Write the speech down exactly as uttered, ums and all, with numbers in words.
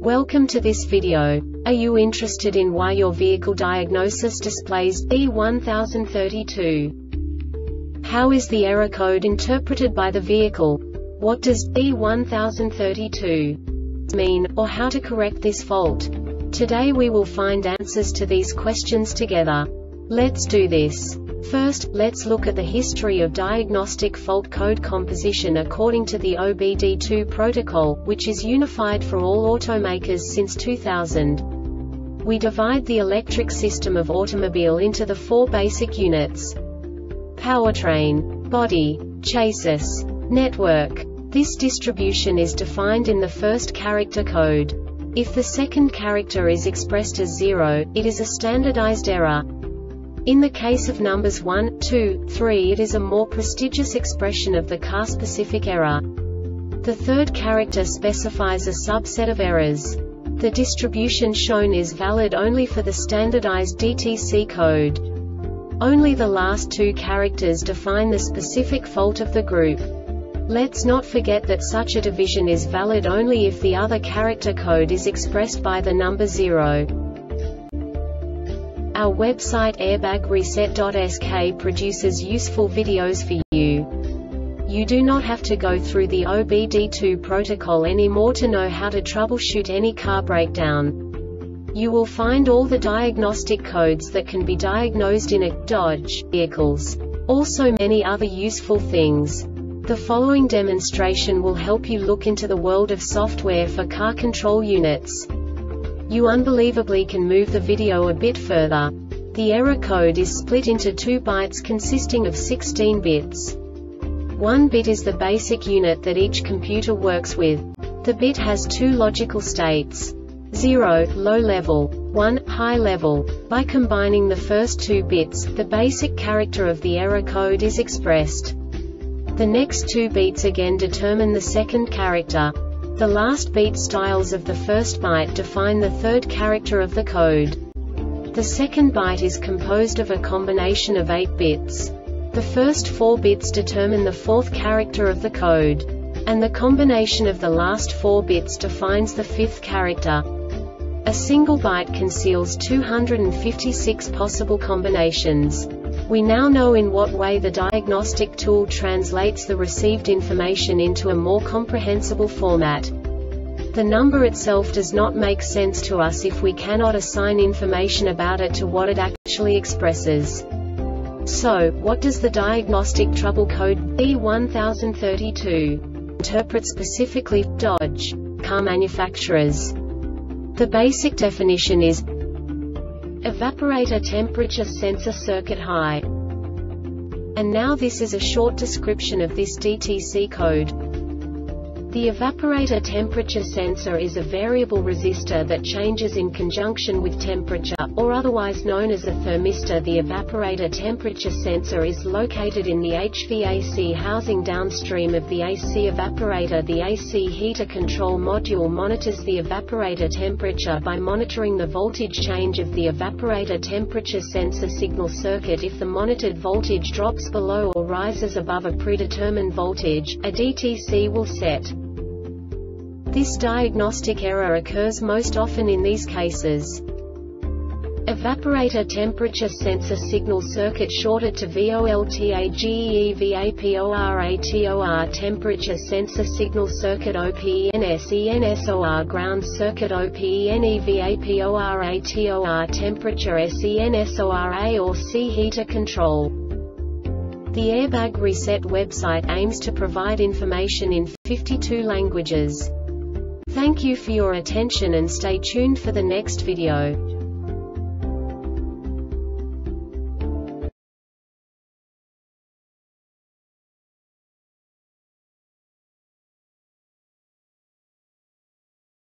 Welcome to this video. Are you interested in why your vehicle diagnosis displays B one thousand thirty-two? How is the error code interpreted by the vehicle? What does B one thousand thirty-two mean, or how to correct this fault? Today we will find answers to these questions together. Let's do this. First, let's look at the history of diagnostic fault code composition according to the O B D two protocol, which is unified for all automakers since two thousand. We divide the electric system of automobile into the four basic units: powertrain, body, chassis, network. This distribution is defined in the first character code. If the second character is expressed as zero, it is a standardized error. In the case of numbers one, two, three, it is a more prestigious expression of the car-specific error. The third character specifies a subset of errors. The distribution shown is valid only for the standardized D T C code. Only the last two characters define the specific fault of the group. Let's not forget that such a division is valid only if the other character code is expressed by the number zero. Our website airbag reset dot S K produces useful videos for you. You do not have to go through the O B D two protocol anymore to know how to troubleshoot any car breakdown. You will find all the diagnostic codes that can be diagnosed in a Dodge vehicles. Also many other useful things. The following demonstration will help you look into the world of software for car control units. You unbelievably can move the video a bit further. The error code is split into two bytes consisting of sixteen bits. One bit is the basic unit that each computer works with. The bit has two logical states: zero, low level, one, high level. By combining the first two bits, the basic character of the error code is expressed. The next two bits again determine the second character. The last beat styles of the first byte define the third character of the code. The second byte is composed of a combination of eight bits. The first four bits determine the fourth character of the code. And the combination of the last four bits defines the fifth character. A single byte conceals two hundred fifty-six possible combinations. We now know in what way the diagnostic tool translates the received information into a more comprehensible format. The number itself does not make sense to us if we cannot assign information about it to what it actually expresses. So, what does the diagnostic trouble code B one thousand thirty-two interpret specifically for Dodge car manufacturers? The basic definition is evaporator temperature sensor circuit high. And now this is a short description of this D T C code. The evaporator temperature sensor is a variable resistor that changes in conjunction with temperature, or otherwise known as a thermistor. The evaporator temperature sensor is located in the H V A C housing downstream of the A C evaporator. The A C heater control module monitors the evaporator temperature by monitoring the voltage change of the evaporator temperature sensor signal circuit. If the monitored voltage drops below or rises above a predetermined voltage, a D T C will set. This diagnostic error occurs most often in these cases: evaporator temperature sensor signal circuit shorted to VOLTAGEEVAPORATOR temperature sensor signal circuit OPENSENSOR ground circuit OPENEVAPORATOR temperature SENSORA or C heater control. The Airbag Reset website aims to provide information in fifty-two languages. Thank you for your attention and stay tuned for the next video.